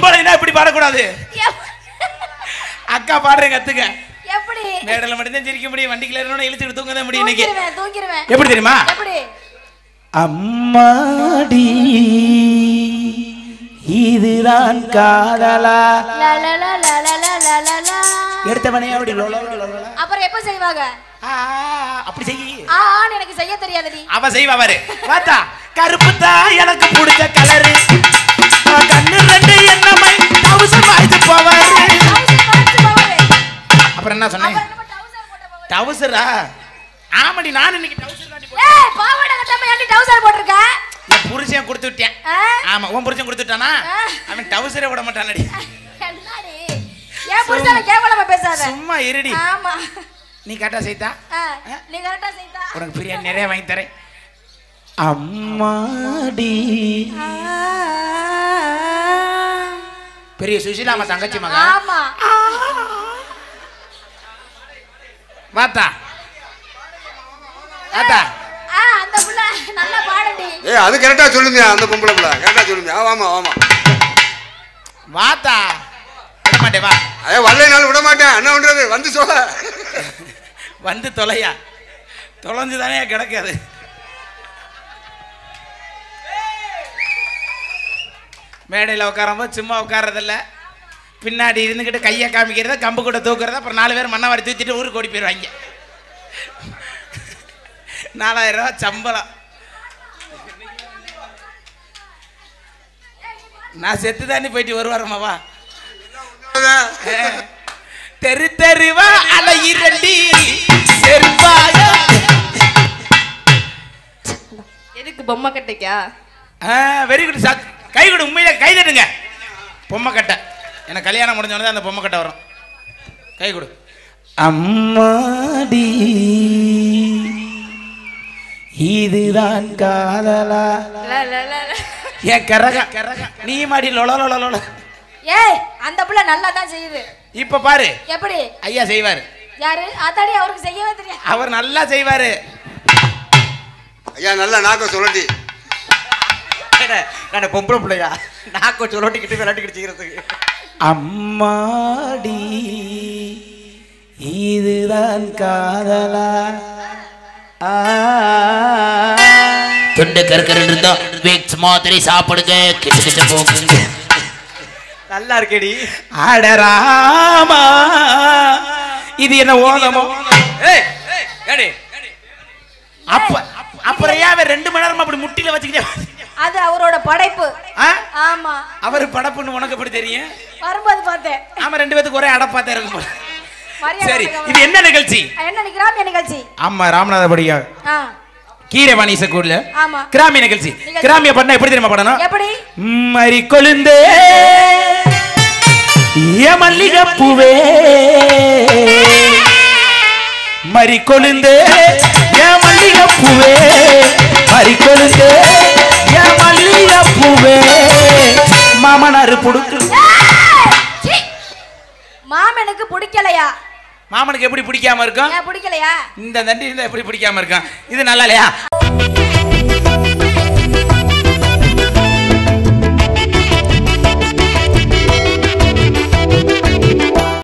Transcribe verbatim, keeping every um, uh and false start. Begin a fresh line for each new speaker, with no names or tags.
பொம்பளைனா இப்படி பாடக்கூடாது. அக்கா பாடுறேன் கத்துக்க.
எப்படி
மேடல மட்டும் தான் சிரிக்க முடியும், வண்டிக்குள்ள ஏறணும் இழுத்துட்டு தூங்க தான் முடியும். இன்னைக்கு
தூங்கிடுவேன் தூங்கிடுவேன்.
எப்படி தெரியுமா?
எப்படி?
அம்மாடி இதுதான் காதலா.
லா லா லா லா லா லா லா லா.
எடுத்தவனே அப்படி லோலோ லோலோ.
அப்புறம் எப்ப செய்வாங்க?
ஆ அப்படி செய்யி.
ஆ எனக்கு செய்ய தெரியாதுடி.
அவ செய்வா பாரு. பாத்தா கருப்பு தான் எனக்கு பிடிச்ச கலர். கண்ணு ரெண்டு என்னமை டவுசர் வாய்து போவாரு. அப்புறம் என்ன சொன்னேன்? டவுசரா? ஆமாடி நான் இன்னைக்கு டவுசர் தாண்டி போட்டேன்.
ஏய் பாவாடை கட்டாம ஏன்டி டவுசர் போட்டுருக்க?
என் புருஷன் கொடுத்து விட்டேன். ஆமா உன் புருஷன் கொடுத்துட்டானா? அவன் டவுசரே போட மாட்டானடி.
என்னடி ஏன் புருஷனை கேவலமா பேசாத.
சும்மா இருடி.
ஆமா
நீ கரெக்டா செய்தா?
நீ கரெக்டா செய்தா.
உனக்கு பிரியாணி நிறைய வாங்கி தரேன். அம்மாடி பெரிய சுஷிலாமா தங்கச்சி மகன்.
ஆமா
வாத்தா வாத்தா.
ஆ அந்த புள்ள நல்லா பாடுடி.
ஏய் அது கரெக்டா சொல்லுங்க, அந்த பொம்பளை புள்ள கரெக்டா சொல்லுங்க. ஆமா ஆமா
வாத்தா. விட மாட்டே வா.
ஏ வரலைனாலும் விட மாட்டேன். என்ன பண்றது? வந்து சொல்ல.
வந்து தொலையா தொலைஞ்சு தானே கிடக்காது. மேடையில் உட்காரும்போது சும்மா உட்காரதில்ல, பின்னாடி இருந்துக்கிட்டு கையை காமிக்கிறத கம்பு கூட தூக்குறத. அப்புறம் நாலு பேர் மண்ணை வாரி தூக்கிட்டு ஊருக்கு ஓடி போயிடுவாங்க. நாலாயிரம் ரூபா சம்பளம். நான் செத்து தாண்டி போயிட்டு வருவாரம்மாவா. தெரு தெருவா அலையிரண்டி செருப்பாக.
எதுக்கு பொம்மை கட்டைக்கா?
Very good sir. கை கொடு, உண்மையில கை தட்டுங்க. பொம்மை கட்டை எனக்கு கல்யாணம் முடிஞ்சோடனே அந்த பொம்மை கட்டை வரும். கை கொடு. அம்மாடி இதுதான் காதலா. ஏன் கரக கரக நீ மாடி லொலோ.
ஏய் அந்த புள்ள நல்லா தான் செய்யுது.
இப்ப பாரு
எப்படி
ஐயா செய்வாரு.
யாரு? அதாடி அவருக்கு செய்யவே தெரியாது.
அவர் நல்லா செய்வாரு.
ஐயா நல்லா நாக்க சொல்லட்டி.
நான் பொம்பளை பிள்ளையா நாக்க சொல்லட்டிக்கிட்டு விளையாட்டுக்கிட்டு செய்யறதுக்கு. அம்மாடி இதுதான் காதலா.
தொண்டை கருக்கரு இருந்தா வீக்ஸ் மாத்திரை சாப்பிடுங்க, கிட்ட கிட்ட போகுங்க.
நல்லா இருக்கேடி. அடராமா இது என்ன ஓதமோ? அப்ப அப்புறம் ஏன் ரெண்டு மணி நேரம் அப்படி முட்டில வச்சுக்கிட்டே?
அது அவரோட படைப்பு. ஆமா
அவர் படைப்புன்னு உனக்கு எப்படி தெரியும்?
வரும்போது பார்த்தேன்.
ஆமா ரெண்டு பேத்துக்கு ஒரே அடப்பாத்தே இருக்கும். சரி இது என்ன நிகழ்ச்சி?
என்ன கிராமிய நிகழ்ச்சி.
ஆமா ராமநாதபடியா கீரவாணி ஸ்கூல்ல
ஆமா
கிராமிய நிகழ்ச்சி. கிராமிய பாடணும் எப்படி தெரியுமா பாடணும்?
எப்படி?
மரி கொழுந்தே ஏ மல்லிகை பூவே, மரி கொழுந்தே ஏ மல்லிகை பூவே, மரி கொழுந்தே ஏ மல்லிகை பூவே, மாமனாரு புடுக்கு.
மாமனுக்கு பிடிக்கலையா?
மாமனுக்கு எப்படி பிடிக்காம இருக்கும்?
பிடிக்கலையா?
இந்த தண்டி இருந்தா எப்படி பிடிக்காம இருக்கும்? இது நல்லா இல்லையா?